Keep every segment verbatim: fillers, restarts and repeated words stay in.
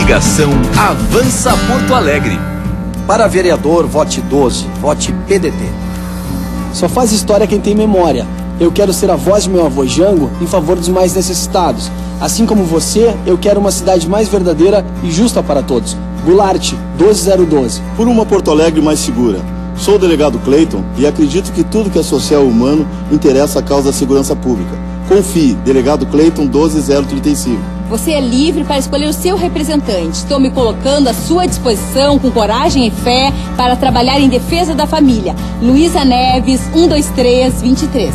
Coligação Avança Porto Alegre. Para vereador, vote doze, vote P D T. Só faz história quem tem memória. Eu quero ser a voz de meu avô Jango em favor dos mais necessitados. Assim como você, eu quero uma cidade mais verdadeira e justa para todos. Goulart, doze zero doze. Por uma Porto Alegre mais segura. Sou o delegado Cleiton e acredito que tudo que é social e humano interessa à causa da segurança pública. Confie, delegado Cleiton doze zero trinta e cinco. Você é livre para escolher o seu representante. Estou me colocando à sua disposição com coragem e fé para trabalhar em defesa da família. Luísa Neves, um dois três dois três.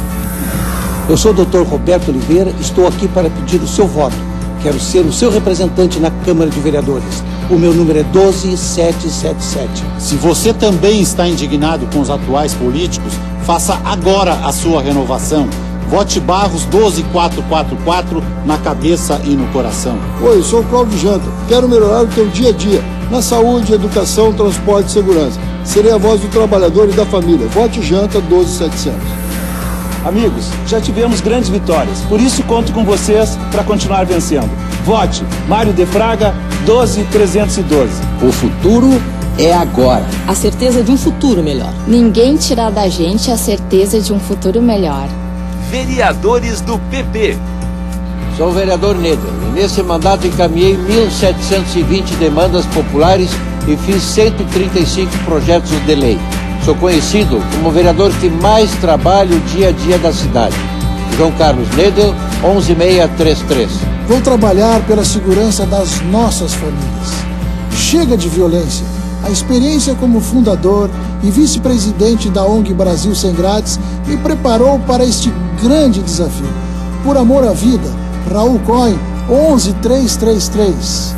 Eu sou o doutor Roberto Oliveira, estou aqui para pedir o seu voto. Quero ser o seu representante na Câmara de Vereadores. O meu número é doze sete sete sete. Se você também está indignado com os atuais políticos, faça agora a sua renovação. Vote Barros doze quatro quatro quatro na cabeça e no coração. Oi, sou o Cláudio Janta. Quero melhorar o teu dia a dia na saúde, educação, transporte e segurança. Serei a voz do trabalhador e da família. Vote Janta doze setecentos. Amigos, já tivemos grandes vitórias, por isso conto com vocês para continuar vencendo. Vote Mário de Fraga, doze trezentos e doze. O futuro é agora. A certeza de um futuro melhor. Ninguém tira da gente a certeza de um futuro melhor. Vereadores do P P. Sou o vereador Neder e nesse mandato encaminhei mil setecentas e vinte demandas populares e fiz cento e trinta e cinco projetos de lei. Sou conhecido como o vereador que mais trabalha o dia a dia da cidade. João Carlos Neder, onze seis três três. Vou trabalhar pela segurança das nossas famílias. Chega de violência. A experiência como fundador e vice-presidente da O N G Brasil Sem Grades me preparou para este grande desafio. Por amor à vida, Raul Cohen, onze três três três.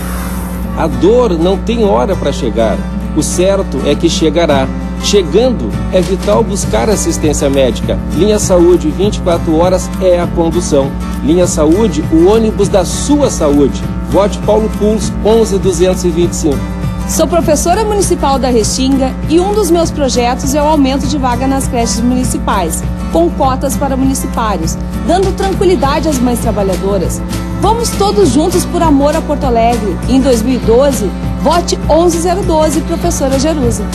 A dor não tem hora para chegar. O certo é que chegará. Chegando, é vital buscar assistência médica. Linha Saúde, vinte e quatro horas é a condução. Linha Saúde, o ônibus da sua saúde. Vote Paulo Puls, onze duzentos e vinte e cinco. Sou professora municipal da Restinga e um dos meus projetos é o aumento de vaga nas creches municipais, com cotas para municipários, dando tranquilidade às mães trabalhadoras. Vamos todos juntos por amor a Porto Alegre. Em dois mil e doze, vote onze zero doze, professora Jerusa.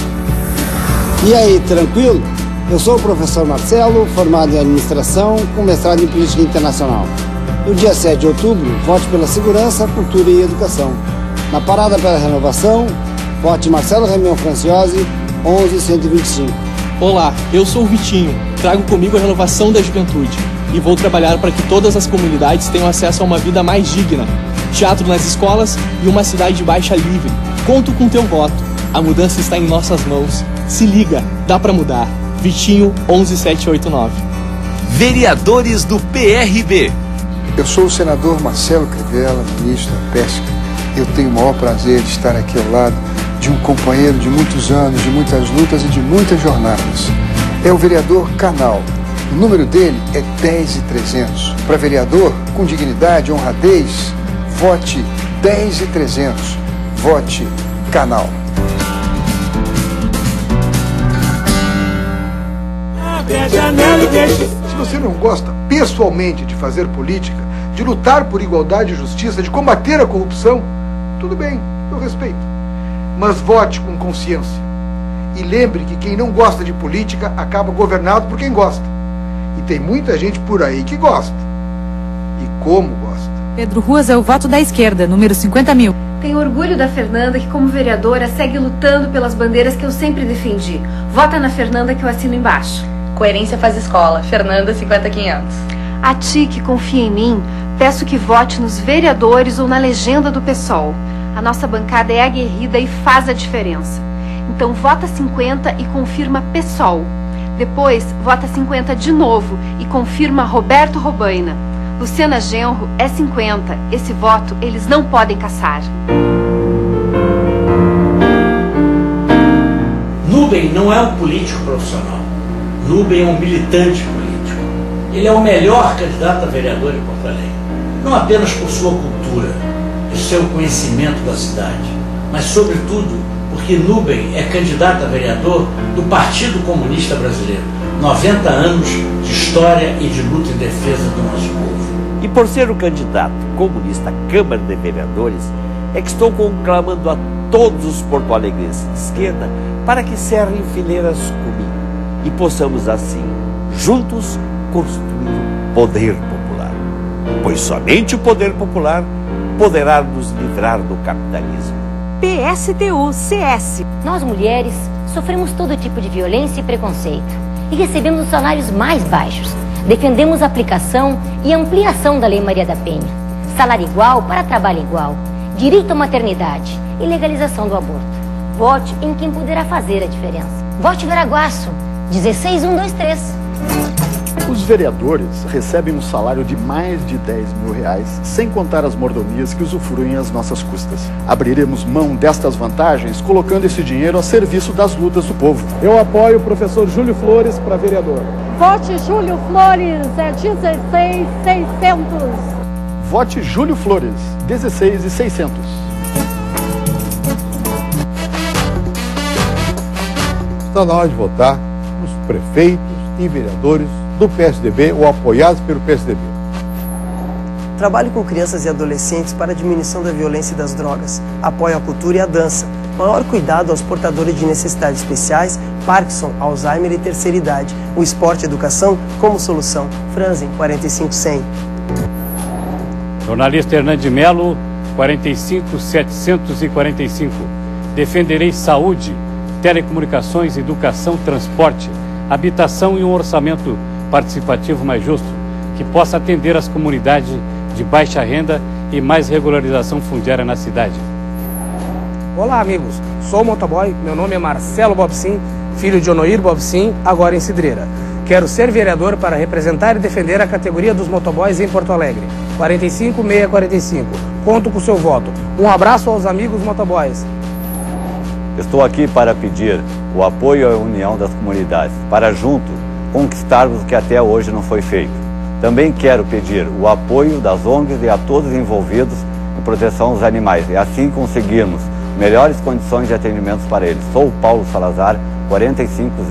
E aí, tranquilo? Eu sou o professor Marcelo, formado em administração, com mestrado em política internacional. No dia sete de outubro, vote pela segurança, cultura e educação. Na parada pela renovação, vote Marcelo Remião Franciosi, onze cento e vinte e cinco. Olá, eu sou o Vitinho, trago comigo a renovação da juventude e vou trabalhar para que todas as comunidades tenham acesso a uma vida mais digna. Teatro nas escolas e uma cidade baixa livre. Conto com teu voto. A mudança está em nossas mãos. Se liga, dá para mudar. Vitinho, onze sete oito nove. Vereadores do P R B. Eu sou o senador Marcelo Crivella, ministro da Pesca. Eu tenho o maior prazer de estar aqui ao lado de um companheiro de muitos anos, de muitas lutas e de muitas jornadas. É o vereador Canal. O número dele é dez e trezentos. Para vereador, com dignidade e honradez, vote dez e trezentos. Vote Canal. Se você não gosta pessoalmente de fazer política, de lutar por igualdade e justiça, de combater a corrupção, tudo bem, eu respeito. Mas vote com consciência. E lembre que quem não gosta de política acaba governado por quem gosta. E tem muita gente por aí que gosta. E como gosta. Pedro Ruas é o voto da esquerda, número cinquenta mil. Tenho orgulho da Fernanda, que como vereadora segue lutando pelas bandeiras que eu sempre defendi. Vota na Fernanda que eu assino embaixo. Coerência faz escola. Fernanda, cinquenta quinhentos. A ti que confia em mim, peço que vote nos vereadores ou na legenda do PSOL. A nossa bancada é aguerrida e faz a diferença. Então vota cinquenta e confirma PSOL. Depois, vota cinquenta de novo e confirma Roberto Robaina. Luciana Genro é cinquenta. Esse voto eles não podem caçar. Nubem não é um político profissional. Nubem é um militante político. Ele é o melhor candidato a vereador em Porto Alegre. Não apenas por sua cultura e seu conhecimento da cidade, mas sobretudo porque Nubem é candidato a vereador do Partido Comunista Brasileiro. noventa anos de história e de luta em defesa do nosso povo. E por ser o candidato comunista à Câmara de Vereadores, é que estou conclamando a todos os porto-alegrenses de esquerda para que cerrem fileiras comigo e possamos assim, juntos, construir o poder popular. Pois somente o poder popular poderá nos livrar do capitalismo. P S T U C S. Nós mulheres sofremos todo tipo de violência e preconceito e recebemos os salários mais baixos. Defendemos a aplicação e ampliação da Lei Maria da Penha. Salário igual para trabalho igual. Direito à maternidade e legalização do aborto. Vote em quem poderá fazer a diferença. Vote Veraguaço, dezesseis mil cento e vinte e três. Os vereadores recebem um salário de mais de dez mil reais, sem contar as mordomias que usufruem às nossas custas. Abriremos mão destas vantagens, colocando esse dinheiro a serviço das lutas do povo. Eu apoio o professor Júlio Flores para vereador. Vote Júlio Flores, é dezesseis mil e seiscentos. Vote Júlio Flores, dezesseis mil e seiscentos. Está na hora de votar nos prefeitos e vereadores do P S D B ou apoiados pelo P S D B. Trabalho com crianças e adolescentes para a diminuição da violência e das drogas. Apoio a cultura e a dança. Maior cuidado aos portadores de necessidades especiais, Parkinson, Alzheimer e terceira idade. O esporte e a educação como solução. Franzen, quarenta e cinco cem. Jornalista Hernando de Melo, quarenta e cinco mil setecentos e quarenta e cinco. Defenderei saúde, telecomunicações, educação, transporte, habitação e um orçamento participativo mais justo, que possa atender as comunidades de baixa renda e mais regularização fundiária na cidade. Olá, amigos. Sou o motoboy, meu nome é Marcelo Bobsin, filho de Onoir Bobsin, agora em Cidreira. Quero ser vereador para representar e defender a categoria dos motoboys em Porto Alegre. quarenta e cinco mil seiscentos e quarenta e cinco. Conto com o seu voto. Um abraço aos amigos motoboys. Estou aqui para pedir o apoio à união das comunidades, para junto conquistarmos o que até hoje não foi feito. Também quero pedir o apoio das O N Gs e a todos envolvidos em proteção dos animais, e assim conseguirmos melhores condições de atendimentos para eles. Sou o Paulo Salazar, quarenta e cinco mil.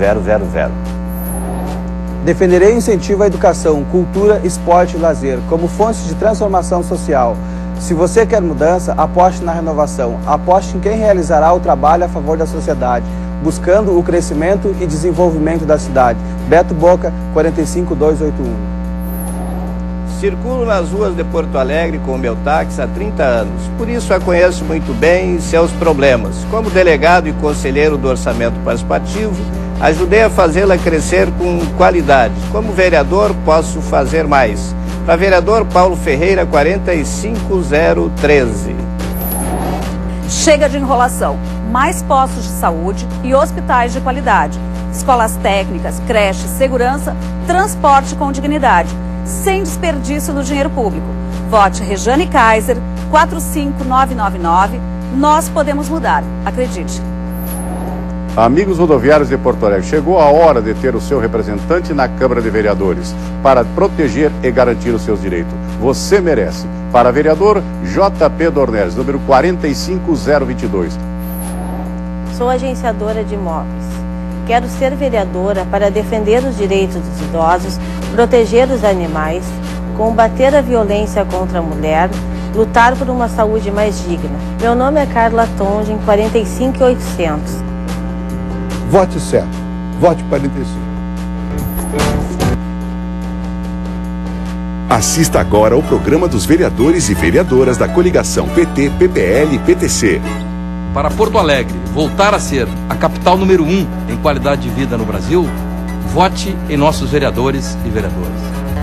Defenderei o incentivo à educação, cultura, esporte e lazer como fontes de transformação social. Se você quer mudança, aposte na renovação. Aposte em quem realizará o trabalho a favor da sociedade, buscando o crescimento e desenvolvimento da cidade. Beto Boca, quarenta e cinco mil duzentos e oitenta e um. Circulo nas ruas de Porto Alegre com o meu táxi há trinta anos, por isso a conheço muito bem e seus problemas. Como delegado e conselheiro do Orçamento Participativo, ajudei a fazê-la crescer com qualidade. Como vereador, posso fazer mais. Para vereador Paulo Ferreira, quarenta e cinco mil treze. Chega de enrolação. Mais postos de saúde e hospitais de qualidade. Escolas técnicas, creches, segurança, transporte com dignidade. Sem desperdício do dinheiro público. Vote Rejane Kaiser, quatro cinco nove nove nove. Nós podemos mudar. Acredite. Amigos rodoviários de Porto Alegre, chegou a hora de ter o seu representante na Câmara de Vereadores para proteger e garantir os seus direitos. Você merece. Para vereador, J P Dornelles, número quarenta e cinco mil vinte e dois. Sou agenciadora de imóveis. Quero ser vereadora para defender os direitos dos idosos, proteger os animais, combater a violência contra a mulher, lutar por uma saúde mais digna. Meu nome é Carla Tongen, quarenta e cinco mil e oitocentos. Vote certo. Vote quarenta e cinco. Assista agora ao programa dos vereadores e vereadoras da coligação P T, P P L e P T C. Para Porto Alegre voltar a ser a capital número um em qualidade de vida no Brasil, vote em nossos vereadores e vereadoras.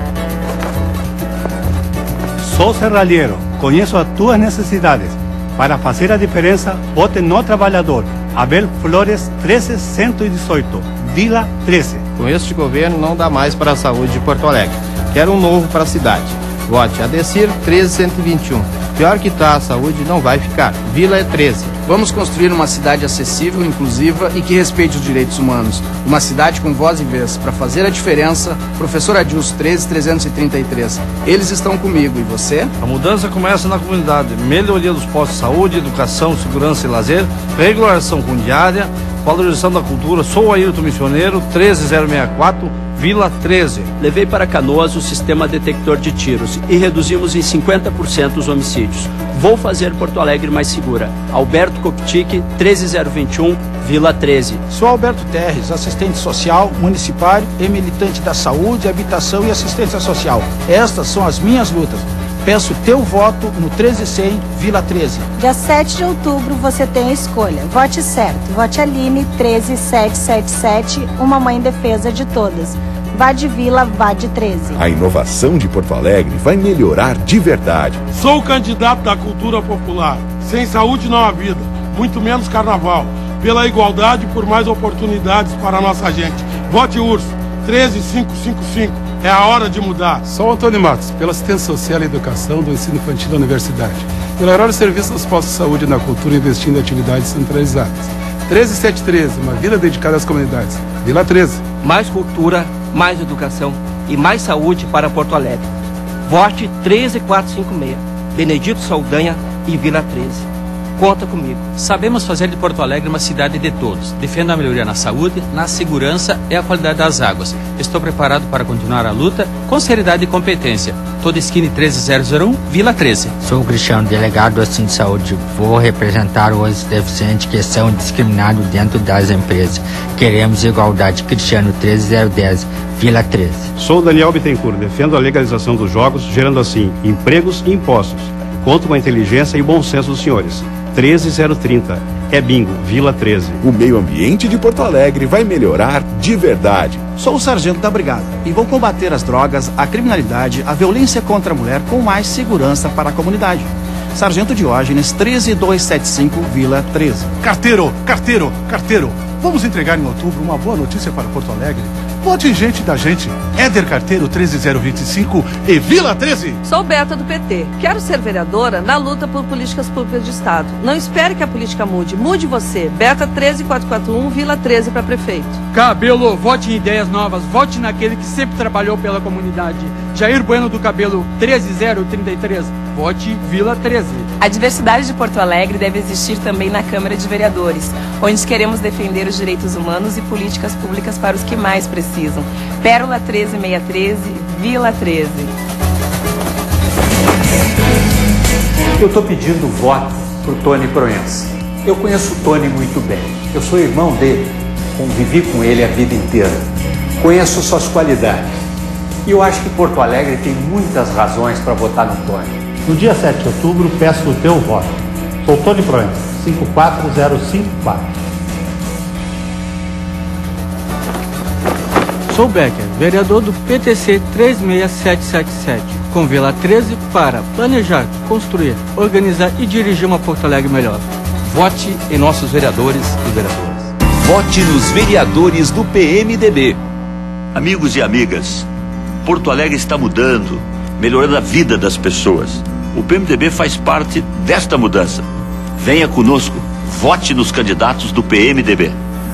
Sou serralheiro, conheço as tuas necessidades. Para fazer a diferença, vote no trabalhador. Abel Flores, treze mil cento e dezoito, Vila treze. Com este governo não dá mais para a saúde de Porto Alegre. Quero um novo para a cidade. Vote Adecir, treze mil cento e vinte e um. Pior que tá, a saúde não vai ficar. Vila é treze. Vamos construir uma cidade acessível, inclusiva e que respeite os direitos humanos. Uma cidade com voz e vez. Para fazer a diferença, professor Adilson, treze mil trezentos e trinta e três. Eles estão comigo. E você? A mudança começa na comunidade. Melhoria dos postos de saúde, educação, segurança e lazer, regularização fundiária, valorização da cultura. Sou o Ailton Missioneiro, treze mil sessenta e quatro, Vila treze. Levei para Canoas o sistema detector de tiros e reduzimos em cinquenta por cento os homicídios. Vou fazer Porto Alegre mais segura. Alberto Koptic, treze zero vinte e um, Vila treze. Sou Alberto Terres, assistente social, municipal e militante da saúde, habitação e assistência social. Estas são as minhas lutas. Peço teu voto no treze cem, Vila treze. Dia sete de outubro você tem a escolha. Vote certo. Vote Aline treze sete sete sete, uma mãe em defesa de todas. Vá de Vila, vá de treze. A inovação de Porto Alegre vai melhorar de verdade. Sou o candidato da cultura popular. Sem saúde não há vida, muito menos carnaval. Pela igualdade e por mais oportunidades para a nossa gente. Vote Urso, treze cinco cinco cinco. É a hora de mudar. Sou Antônio Matos, pela assistência social e educação do ensino infantil da universidade. Melhorar o serviço dos postos de saúde e na cultura investindo em atividades centralizadas. treze sete treze, uma vida dedicada às comunidades. Vila treze. Mais cultura, mais educação e mais saúde para Porto Alegre. Vote treze quatro cinco seis, Benedito Saldanha e Vila treze. Conta comigo. Sabemos fazer de Porto Alegre uma cidade de todos. Defendo a melhoria na saúde, na segurança e a qualidade das águas. Estou preparado para continuar a luta com seriedade e competência. Toda Esquina treze zero zero um, Vila treze. Sou o Cristiano, delegado do Assim de Saúde. Vou representar os deficientes que são discriminados dentro das empresas. Queremos igualdade. Cristiano treze zero dez, Vila treze. Sou Daniel Bittencourt, defendo a legalização dos jogos, gerando assim empregos e impostos. Conto com a inteligência e bom senso dos senhores. treze zero trinta. É bingo, Vila treze. O meio ambiente de Porto Alegre vai melhorar de verdade. Sou o sargento da brigada e vou combater as drogas, a criminalidade, a violência contra a mulher com mais segurança para a comunidade. Sargento Diógenes, treze dois sete cinco, Vila treze. Carteiro, carteiro, carteiro. Vamos entregar em outubro uma boa notícia para Porto Alegre. Vote em gente da gente. Éder Carteiro treze zero vinte e cinco e Vila treze. Sou Beta do P T. Quero ser vereadora na luta por políticas públicas de Estado. Não espere que a política mude. Mude você. Beta treze quatro quatro um, Vila treze para prefeito. Cabelo, vote em ideias novas. Vote naquele que sempre trabalhou pela comunidade. Jair Bueno do Cabelo, treze zero trinta e três. Vote Vila treze. A diversidade de Porto Alegre deve existir também na Câmara de Vereadores, onde queremos defender os direitos humanos e políticas públicas para os que mais precisam. Pérola treze seis treze, Vila treze. Eu estou pedindo voto para o Tony Proença. Eu conheço o Tony muito bem. Eu sou irmão dele, convivi com ele a vida inteira. Conheço suas qualidades. E eu acho que Porto Alegre tem muitas razões para votar no Tony. No dia sete de outubro, peço o teu voto. Sou Tony Proença, cinco quatro zero cinco quatro. Sou Becker, vereador do P T C três seis sete sete sete, com Vila treze para planejar, construir, organizar e dirigir uma Porto Alegre melhor. Vote em nossos vereadores e vereadoras. Vote nos vereadores do P M D B. Amigos e amigas, Porto Alegre está mudando, melhorando a vida das pessoas. O P M D B faz parte desta mudança. Venha conosco, vote nos candidatos do P M D B.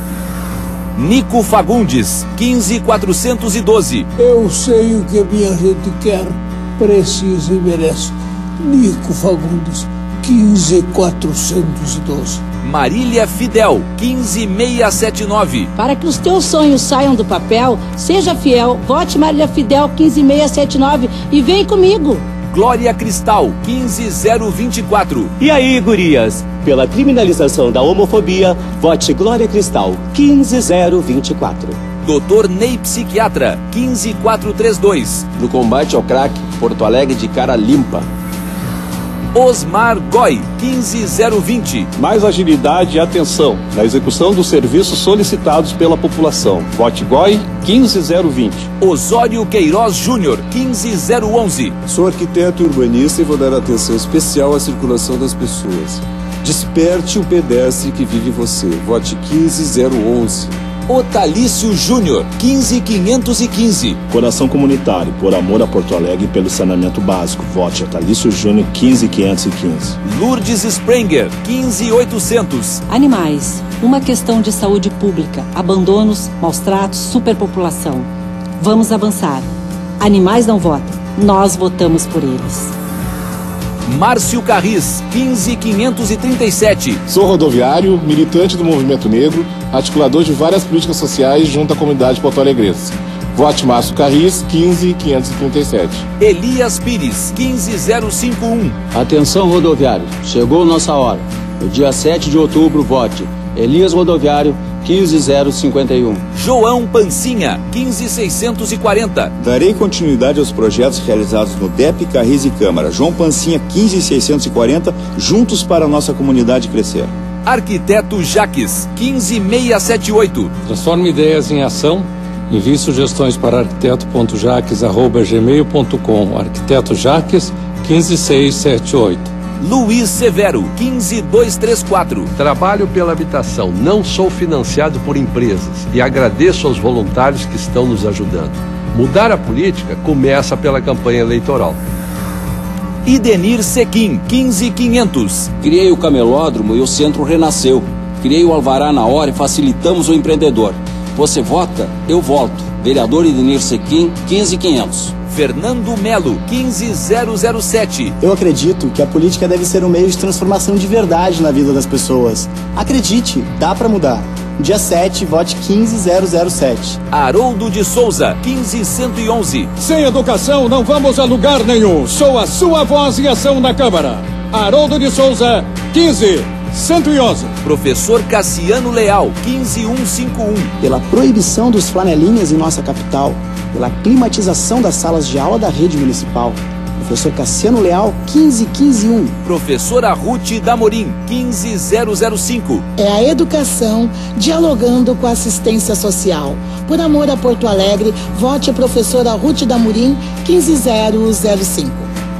Nico Fagundes, quinze quatrocentos e doze. Eu sei o que a minha gente quer, precisa e merece. Nico Fagundes, quinze quatrocentos e doze. Marília Fidel, quinze seiscentos e setenta e nove. Para que os teus sonhos saiam do papel, seja fiel, vote Marília Fidel, quinze seiscentos e setenta e nove e vem comigo. Glória Cristal, quinze zero vinte e quatro. E aí, gurias? Pela criminalização da homofobia, vote Glória Cristal, quinze zero vinte e quatro. Doutor Ney Psiquiatra, quinze quatrocentos e trinta e dois. No combate ao crack, Porto Alegre de cara limpa. Osmar Goy, quinze zero vinte. Mais agilidade e atenção na execução dos serviços solicitados pela população. Vote Goy, quinze zero vinte. Osório Queiroz Júnior, quinze zero onze. Sou arquiteto e urbanista e vou dar atenção especial à circulação das pessoas. Desperte o pedestre que vive em você. Vote quinze zero onze. Otalício Júnior, quinze quinhentos e quinze. Coração Comunitário, por amor a Porto Alegre e pelo saneamento básico. Vote Otalício Júnior, quinze quinhentos e quinze. Lourdes Sprenger, quinze oitocentos. Animais, uma questão de saúde pública. Abandonos, maus tratos, superpopulação. Vamos avançar. Animais não votam, nós votamos por eles. Márcio Carris, quinze quinhentos e trinta e sete. Sou rodoviário, militante do movimento negro, articulador de várias políticas sociais junto à comunidade porto-alegrense. Vote Márcio Carris, quinze quinhentos e trinta e sete. Elias Pires, quinze zero cinco um. Atenção rodoviários, chegou nossa hora. No dia sete de outubro, vote Elias Rodoviário, quinze zero cinquenta e um. João Pancinha, quinze seiscentos e quarenta. Darei continuidade aos projetos realizados no D E P, Carris e Câmara. João Pancinha, quinze seiscentos e quarenta, juntos para a nossa comunidade crescer. Arquiteto Jaques, quinze seiscentos e setenta e oito. Transforme ideias em ação. Envie sugestões para arquiteto ponto jaques arroba gmail ponto com. Arquiteto Jaques, quinze seiscentos e setenta e oito. Luiz Severo, quinze mil duzentos e trinta e quatro. Trabalho pela habitação, não sou financiado por empresas e agradeço aos voluntários que estão nos ajudando. Mudar a política começa pela campanha eleitoral. Idenir Sequim, quinze mil e quinhentos. Criei o camelódromo e o centro renasceu. Criei o alvará na hora e facilitamos o empreendedor. Você vota, eu volto. Vereador Idenir Sequim, quinze mil e quinhentos. Fernando Melo, quinze zero zero sete. Eu acredito que a política deve ser um meio de transformação de verdade na vida das pessoas. Acredite, dá pra mudar. Dia sete, vote quinze zero zero sete. Haroldo de Souza, quinze cento e onze. Sem educação não vamos a lugar nenhum. Sou a sua voz e ação na Câmara. Haroldo de Souza, quinze cento e onze. Professor Cassiano Leal, quinze mil cento e cinquenta e um. Pela proibição dos flanelinhas em nossa capital, pela climatização das salas de aula da rede municipal. Professor Cassiano Leal, quinze mil quinze e um. Professora Ruth Damorim, quinze zero zero cinco. É a educação dialogando com a assistência social. Por amor a Porto Alegre, vote a professora Ruth Damorim, quinze zero zero cinco.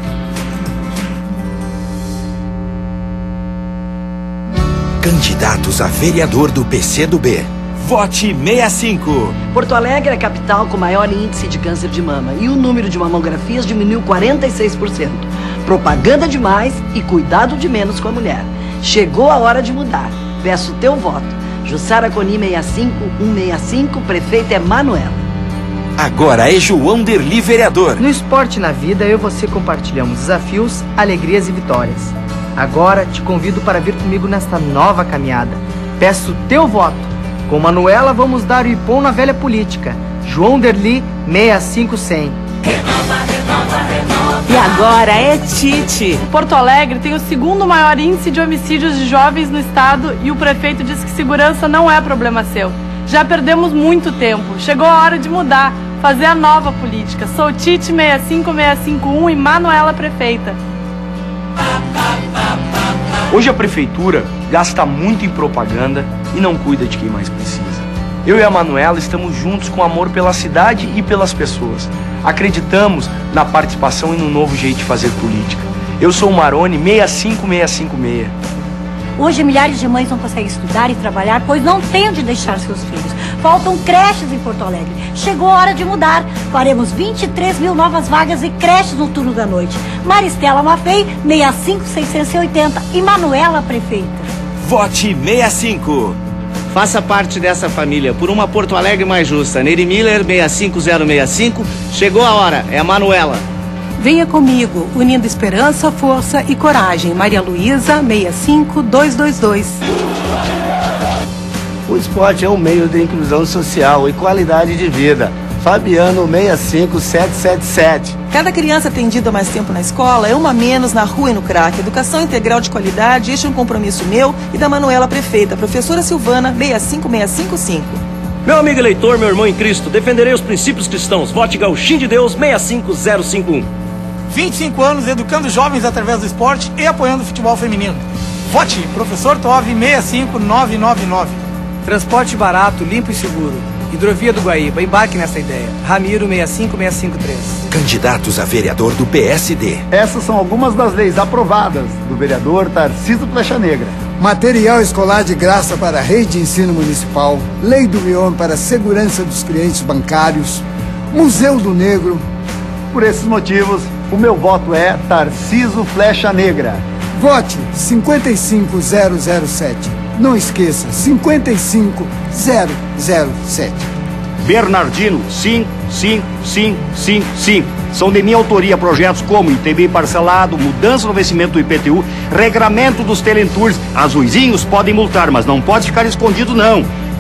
Candidatos a vereador do P C do B. Vote sessenta e cinco. Porto Alegre é a capital com maior índice de câncer de mama e o número de mamografias diminuiu quarenta e seis por cento. Propaganda demais e cuidado de menos com a mulher. Chegou a hora de mudar. Peço teu voto. Jussara Coni sessenta e cinco, cento e sessenta e cinco, prefeita é Manuela. Agora é João Derli vereador. No esporte e na vida, eu e você compartilhamos desafios, alegrias e vitórias. Agora te convido para vir comigo nesta nova caminhada. Peço teu voto. Com Manuela vamos dar o ipom na velha política. João Derli, sessenta e cinco cem. E agora é Tite. Porto Alegre tem o segundo maior índice de homicídios de jovens no estado e o prefeito diz que segurança não é problema seu. Já perdemos muito tempo. Chegou a hora de mudar, fazer a nova política. Sou Tite sessenta e cinco seiscentos e cinquenta e um e Manuela prefeita. Hoje a prefeitura gasta muito em propaganda e não cuida de quem mais precisa. Eu e a Manuela estamos juntos com amor pela cidade e pelas pessoas. Acreditamos na participação e no novo jeito de fazer política. Eu sou o Maroni, sessenta e cinco seiscentos e cinquenta e seis. Hoje milhares de mães não conseguem estudar e trabalhar, pois não têm onde deixar seus filhos. Faltam creches em Porto Alegre. Chegou a hora de mudar. Faremos vinte e três mil novas vagas e creches no turno da noite. Maristela Maffei, sessenta e cinco seiscentos e oitenta e Manuela prefeita. Vote sessenta e cinco. Faça parte dessa família por uma Porto Alegre mais justa. Nery Miller, sessenta e cinco zero sessenta e cinco. Chegou a hora, é a Manuela. Venha comigo, unindo esperança, força e coragem. Maria Luísa, sessenta e cinco dois dois dois. O esporte é um meio de inclusão social e qualidade de vida. Fabiano, sessenta e cinco sete sete sete. Cada criança atendida mais tempo na escola é uma a menos na rua e no crack. Educação integral de qualidade, este é um compromisso meu e da Manuela prefeita. Professora Silvana, sessenta e cinco seiscentos e cinquenta e cinco. Meu amigo eleitor, meu irmão em Cristo, defenderei os princípios cristãos. Vote Gauchinho de Deus, sessenta e cinco zero cinquenta e um. vinte e cinco anos educando jovens através do esporte e apoiando o futebol feminino. Vote Professor Tove, sessenta e cinco nove nove nove. Transporte barato, limpo e seguro. Hidrovia do Guaíba, embarque nessa ideia. Ramiro, sessenta e cinco seiscentos e cinquenta e três. Candidatos a vereador do P S D. Essas são algumas das leis aprovadas do vereador Tarcísio Flecha Negra. Material escolar de graça para a rede de ensino municipal. Lei do Mion para a segurança dos clientes bancários. Museu do Negro. Por esses motivos, o meu voto é Tarcísio Flecha Negra. Vote cinquenta e cinco zero zero sete. Não esqueça, cinquenta e cinco zero zero sete. Bernardino, cinco cinco cinco cinco cinco. São de minha autoria projetos como I T B parcelado, mudança no vencimento do I P T U, regramento dos teletours. Azuizinhos podem multar, mas não pode ficar escondido não.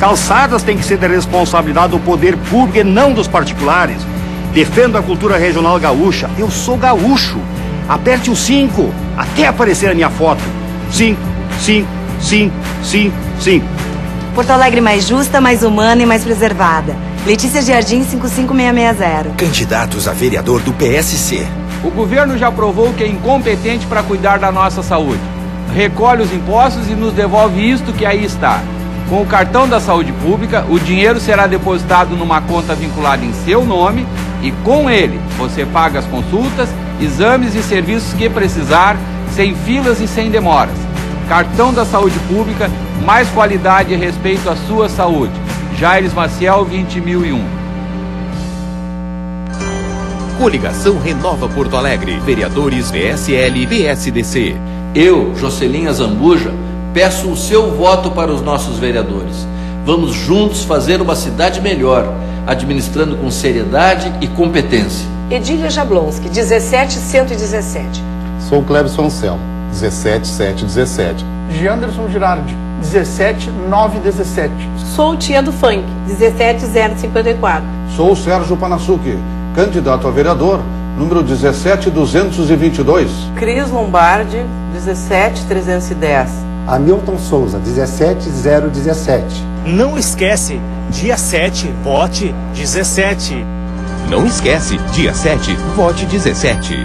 Calçadas têm que ser da responsabilidade do poder público e não dos particulares. Defendo a cultura regional gaúcha. Eu sou gaúcho. Aperte o cinco até aparecer a minha foto. Cinco, cinco, cinco, cinco, cinco. Porto Alegre mais justa, mais humana e mais preservada. Letícia Jardim cinco cinco seis seis zero. Candidatos a vereador do P S C. O governo já provou que é incompetente para cuidar da nossa saúde. Recolhe os impostos e nos devolve isto que aí está. Com o cartão da saúde pública, o dinheiro será depositado numa conta vinculada em seu nome e com ele você paga as consultas, exames e serviços que precisar, sem filas e sem demoras. Cartão da saúde pública, mais qualidade e respeito à sua saúde. Jaires Maciel, vinte mil e um. Coligação Renova Porto Alegre. Vereadores P S L e P S D C. Eu, Jocelinha Zambuja, peço o seu voto para os nossos vereadores. Vamos juntos fazer uma cidade melhor, administrando com seriedade e competência. Edília Jablonski, dezessete mil cento e dezessete. Sou Clebson Anselmo, dezessete mil setecentos e dezessete. Gianderson Girardi, dezessete mil novecentos e dezessete. Sou Tia do Funk, dezessete mil cinquenta e quatro. Sou Sérgio Panassucchi, candidato a vereador, número dezessete mil duzentos e vinte e dois. Cris Lombardi, dezessete mil trezentos e dez. Hamilton Souza, dezessete mil dezessete. Não esquece, dia sete, vote dezessete. Não esquece, dia sete, vote dezessete.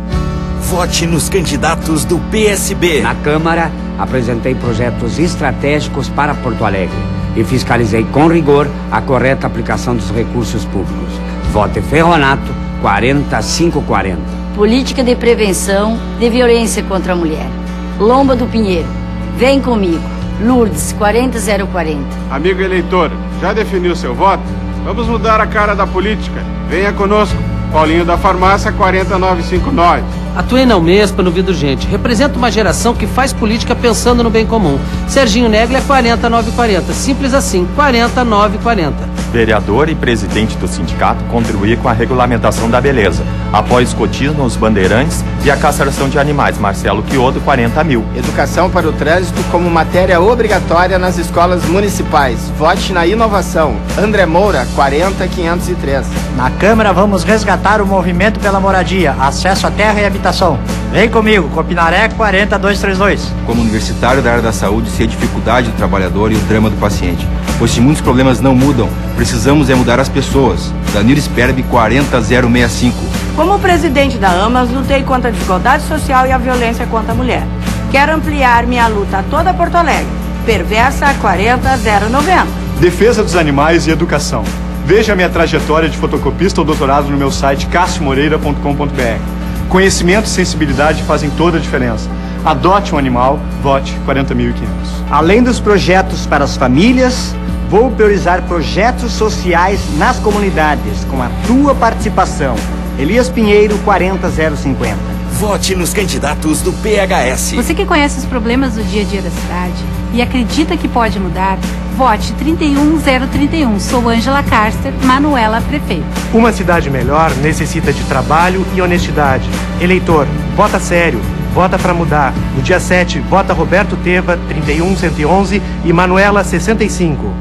Vote nos candidatos do P S B. Na Câmara, apresentei projetos estratégicos para Porto Alegre e fiscalizei com rigor a correta aplicação dos recursos públicos. Vote Ferronato, quarenta mil quinhentos e quarenta. Política de prevenção de violência contra a mulher. Lomba do Pinheiro. Vem comigo. Lourdes, quarenta mil e quarenta. Amigo eleitor, já definiu seu voto? Vamos mudar a cara da política. Venha conosco. Paulinho da Farmácia, quarenta mil novecentos e cinquenta e nove. Atuei na Unespa no Vida Urgente. Representa uma geração que faz política pensando no bem comum. Serginho Negli é quarenta mil novecentos e quarenta. Simples assim, quarenta mil novecentos e quarenta. Vereador e presidente do sindicato, contribuir com a regulamentação da beleza. Apoio escotismo aos bandeirantes e a castração de animais. Marcelo Quiodo, quarenta mil. Educação para o trânsito como matéria obrigatória nas escolas municipais. Vote na inovação. André Moura, quarenta mil quinhentos e três. Na Câmara vamos resgatar o movimento pela moradia, acesso à terra e habitação. Vem comigo, Copinaré, quarenta mil duzentos e trinta e dois. Como universitário da área da saúde, sei a dificuldade do trabalhador e o drama do paciente. Pois se muitos problemas não mudam, precisamos é mudar as pessoas. Danilo Sperbi, quarenta mil sessenta e cinco. Como presidente da AMAS, lutei contra a desigualdade social e a violência contra a mulher. Quero ampliar minha luta a toda Porto Alegre. Perversa, quarenta mil noventa. Defesa dos animais e educação. Veja a minha trajetória de fotocopista ou doutorado no meu site cássio moreira ponto com ponto br. Conhecimento e sensibilidade fazem toda a diferença. Adote um animal, vote quarenta mil e quinhentos. Além dos projetos para as famílias, vou priorizar projetos sociais nas comunidades, com a tua participação. Elias Pinheiro, quarenta mil cinquenta. Vote nos candidatos do P H S. Você que conhece os problemas do dia a dia da cidade e acredita que pode mudar, vote trinta e um mil trinta e um. Sou Ângela Carster, Manuela Prefeito. Uma cidade melhor necessita de trabalho e honestidade. Eleitor, vota sério, vota pra mudar. No dia sete, vota Roberto Teva, trinta e um mil cento e onze e Manuela, sessenta e cinco.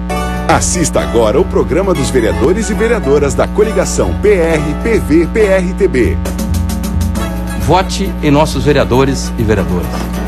Assista agora o programa dos vereadores e vereadoras da coligação P R P V P R T B. Vote em nossos vereadores e vereadoras.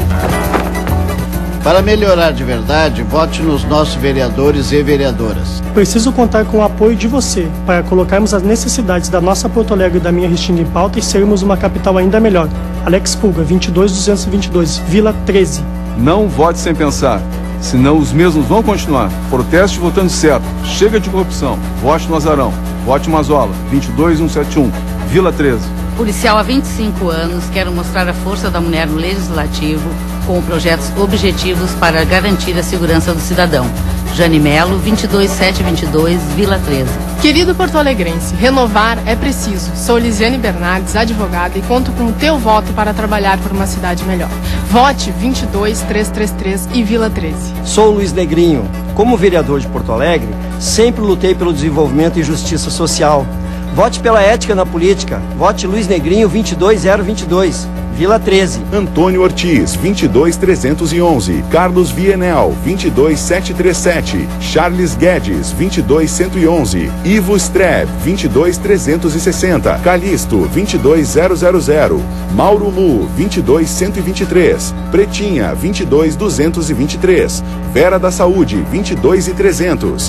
Para melhorar de verdade, vote nos nossos vereadores e vereadoras. Preciso contar com o apoio de você para colocarmos as necessidades da nossa Porto Alegre e da minha Restinga em pauta e sermos uma capital ainda melhor. Alex Pulga, vinte e dois mil duzentos e vinte e dois, Vila treze. Não vote sem pensar, senão os mesmos vão continuar. Proteste votando certo. Chega de corrupção. Vote no Azarão. Vote Mazola, vinte e dois mil cento e setenta e um, Vila treze. Policial há vinte e cinco anos, quero mostrar a força da mulher no Legislativo com projetos objetivos para garantir a segurança do cidadão. Jane Melo, vinte e dois mil setecentos e vinte e dois, Vila treze. Querido porto-alegrense, renovar é preciso. Sou Lisiane Bernardes, advogada, e conto com o teu voto para trabalhar por uma cidade melhor. Vote vinte e dois mil trezentos e trinta e três e Vila treze. Sou Luiz Negrinho. Como vereador de Porto Alegre, sempre lutei pelo desenvolvimento e justiça social. Vote pela ética na política. Vote Luiz Negrinho, vinte e dois mil vinte e dois, Vila treze. Antônio Ortiz, vinte e dois trezentos e onze. Carlos Vienel, vinte e dois setecentos e trinta e sete. Charles Guedes, vinte e dois cento e onze. Ivo Streb, vinte e dois trezentos e sessenta. Calixto, vinte e dois zero zero zero. Mauro Mu, vinte e dois cento e vinte e três. Pretinha, vinte e dois duzentos e vinte e três. Vera da Saúde, vinte e dois e trezentos.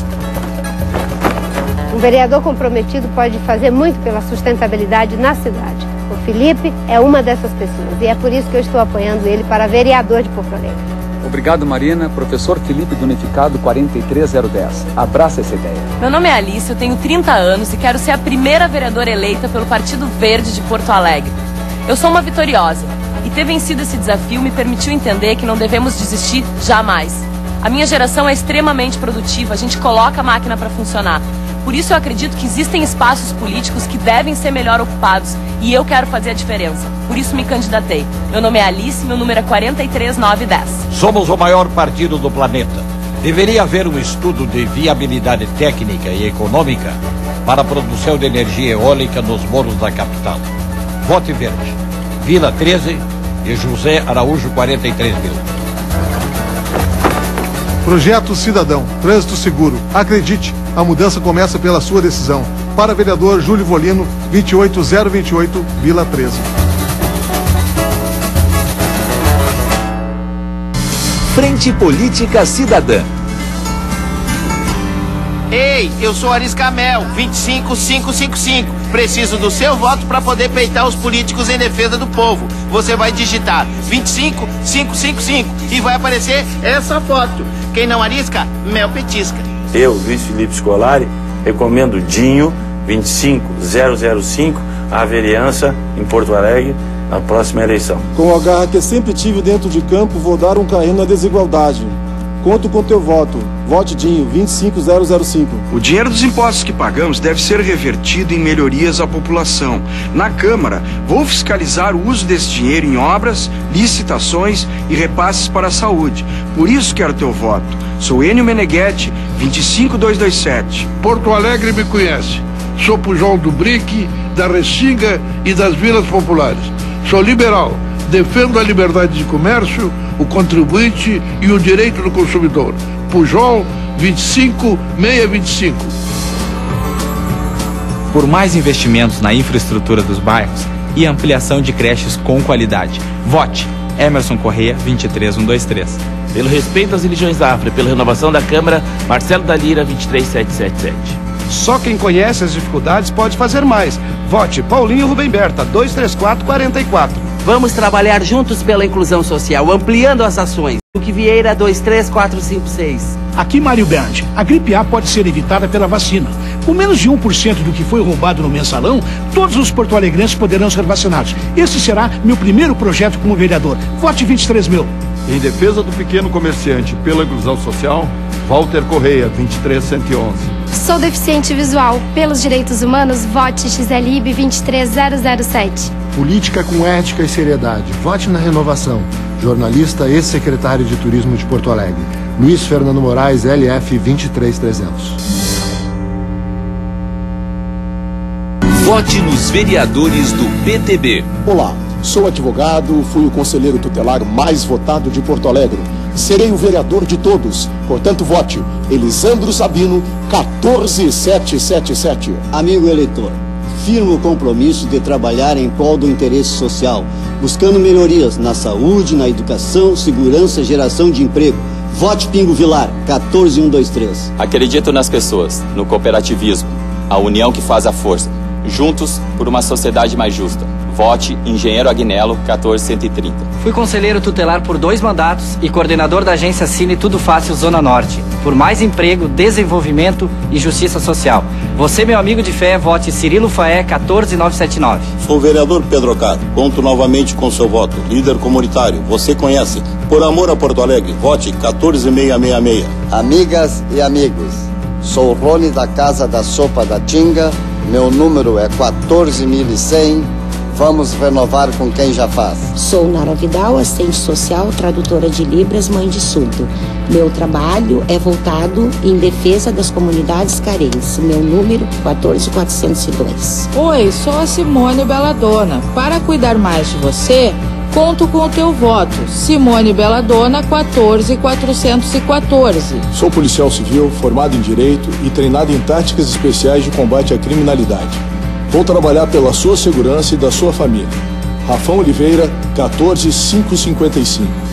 Um vereador comprometido pode fazer muito pela sustentabilidade na cidade. O Felipe é uma dessas pessoas e é por isso que eu estou apoiando ele para vereador de Porto Alegre. Obrigado, Marina. Professor Felipe do Unificado quarenta e três zero dez. Abraça essa ideia. Meu nome é Alice, eu tenho trinta anos e quero ser a primeira vereadora eleita pelo Partido Verde de Porto Alegre. Eu sou uma vitoriosa e ter vencido esse desafio me permitiu entender que não devemos desistir jamais. A minha geração é extremamente produtiva, a gente coloca a máquina para funcionar. Por isso eu acredito que existem espaços políticos que devem ser melhor ocupados e eu quero fazer a diferença. Por isso me candidatei. Meu nome é Alice, meu número é quarenta e três nove dez. Somos o maior partido do planeta. Deveria haver um estudo de viabilidade técnica e econômica para a produção de energia eólica nos morros da capital. Vote Verde. Vila treze e José Araújo quarenta e três mil. Projeto Cidadão, Trânsito Seguro. Acredite, a mudança começa pela sua decisão. Para vereador Júlio Volino, vinte e oito zero vinte e oito, Vila treze. Frente Política Cidadã. Ei, eu sou Aris Camel, vinte e cinco mil quinhentos e cinquenta e cinco. Preciso do seu voto para poder peitar os políticos em defesa do povo. Você vai digitar vinte e cinco mil quinhentos e cinquenta e cinco e vai aparecer essa foto. Quem não arisca, mel petisca. Eu, Luiz Felipe Scolari, recomendo Dinho, vinte e cinco zero zero cinco, à vereança em Porto Alegre, na próxima eleição. Com a garra que sempre tive dentro de campo, vou dar um carrinho na desigualdade. Conto com teu voto. Vote Dinho, vinte e cinco zero zero cinco. O dinheiro dos impostos que pagamos deve ser revertido em melhorias à população. Na Câmara, vou fiscalizar o uso desse dinheiro em obras, licitações e repasses para a saúde. Por isso quero teu voto. Sou Enio Meneghetti, vinte e cinco mil duzentos e vinte e sete. Porto Alegre me conhece. Sou Pujol do Brick, da Restinga e das Vilas Populares. Sou liberal. Defendo a liberdade de comércio, o contribuinte e o direito do consumidor. Pujol, vinte e cinco mil seiscentos e vinte e cinco. Por mais investimentos na infraestrutura dos bairros e ampliação de creches com qualidade. Vote Emerson Correia, vinte e três mil cento e vinte e três. Pelo respeito às religiões afro e pela renovação da Câmara, Marcelo da Lira, vinte e três mil setecentos e setenta e sete. Só quem conhece as dificuldades pode fazer mais. Vote Paulinho Rubem Berta, dois três quatro quatro quatro. Vamos trabalhar juntos pela inclusão social, ampliando as ações. Duque Vieira, dois três quatro cinco seis. Aqui, Mário Bernd, a gripe A pode ser evitada pela vacina. Com menos de um por cento do que foi roubado no mensalão, todos os porto-alegrenses poderão ser vacinados. Esse será meu primeiro projeto como vereador. Vote vinte e três mil. Em defesa do pequeno comerciante pela inclusão social, Walter Correia, vinte e três mil cento e onze. Sou deficiente visual. Pelos direitos humanos, vote X L I B vinte e três mil sete. Política com ética e seriedade. Vote na renovação. Jornalista e secretário de Turismo de Porto Alegre. Luiz Fernando Moraes, L F vinte e três mil trezentos. Vote nos vereadores do P T B. Olá, sou advogado, fui o conselheiro tutelar mais votado de Porto Alegre. Serei o vereador de todos, portanto vote Elisandro Sabino, quatorze mil setecentos e setenta e sete. Amigo eleitor, firmo o compromisso de trabalhar em prol do interesse social, buscando melhorias na saúde, na educação, segurança, geração de emprego. Vote Pingo Vilar, quatorze mil cento e vinte e três. Acredito nas pessoas, no cooperativismo, a união que faz a força. Juntos por uma sociedade mais justa. Vote Engenheiro Agnello, quatorze mil cento e trinta. Fui conselheiro tutelar por dois mandatos e coordenador da agência Cine Tudo Fácil Zona Norte. Por mais emprego, desenvolvimento e justiça social. Você, meu amigo de fé, vote Cirilo Faé, quatorze mil novecentos e setenta e nove. Sou o vereador Pedro Ocado. Conto novamente com seu voto. Líder comunitário, você conhece. Por amor a Porto Alegre, vote quatorze mil seiscentos e sessenta e seis. Amigas e amigos, sou o Rony da Casa da Sopa da Tinga. Meu número é quatorze mil e cem. Vamos renovar com quem já faz. Sou Nara Vidal, assistente social, tradutora de Libras, mãe de surdo. Meu trabalho é voltado em defesa das comunidades carentes. Meu número, quatorze mil quatrocentos e dois. Oi, sou a Simone Belladonna. Para cuidar mais de você, Conto com o teu voto. Simone Belladonna, quatorze mil quatrocentos e quatorze. Sou policial civil, formado em Direito e treinado em táticas especiais de combate à criminalidade. Vou trabalhar pela sua segurança e da sua família. Rafão Oliveira, quatorze mil quinhentos e cinquenta e cinco.